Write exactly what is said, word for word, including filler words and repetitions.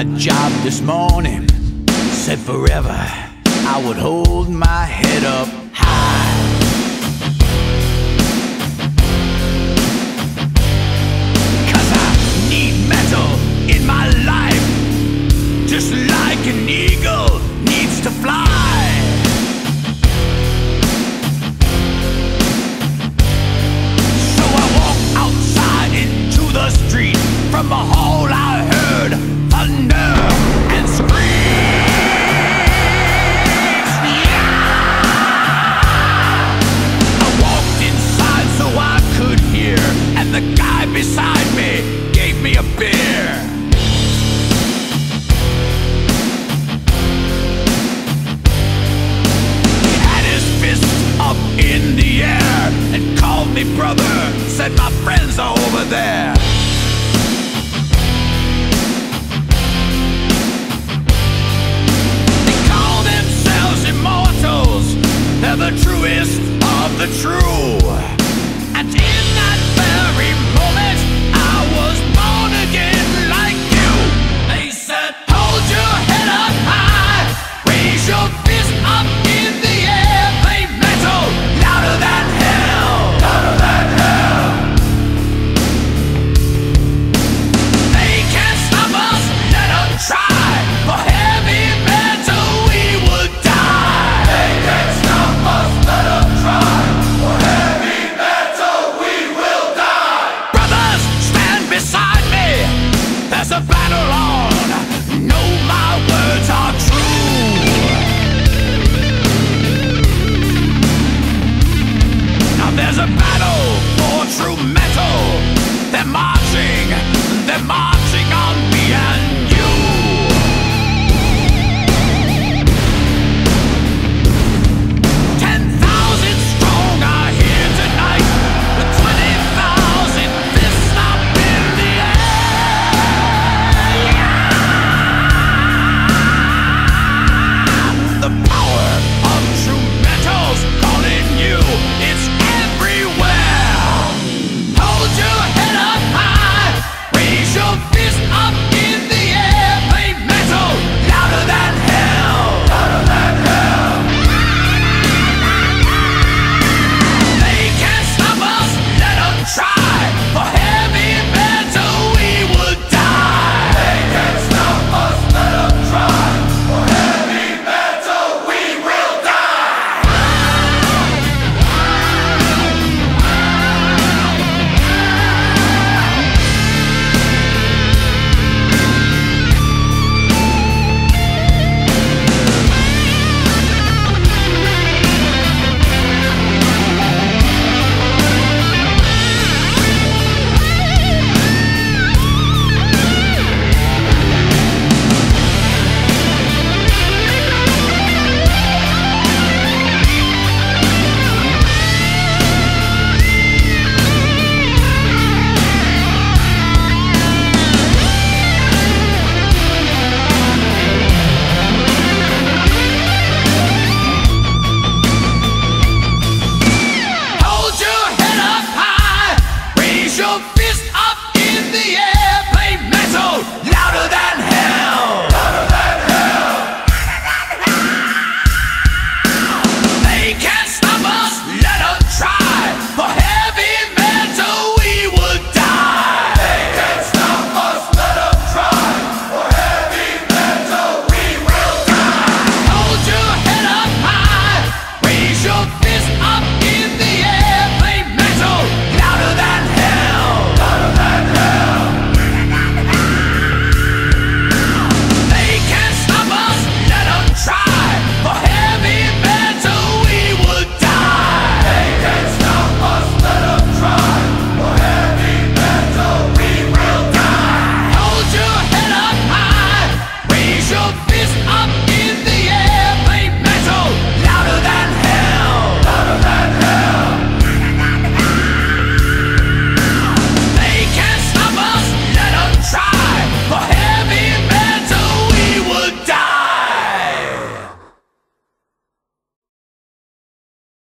my job this morning. Said forever I would hold my head up high. Cause I need metal in my life, just like an eagle needs to fly. So I walked outside into the street. From the hall I heard thunder and screams. Yeah! I walked inside so I could hear, and the guy beside me gave me a beer. He had his fist up in the air and called me brother, said my friends are over there.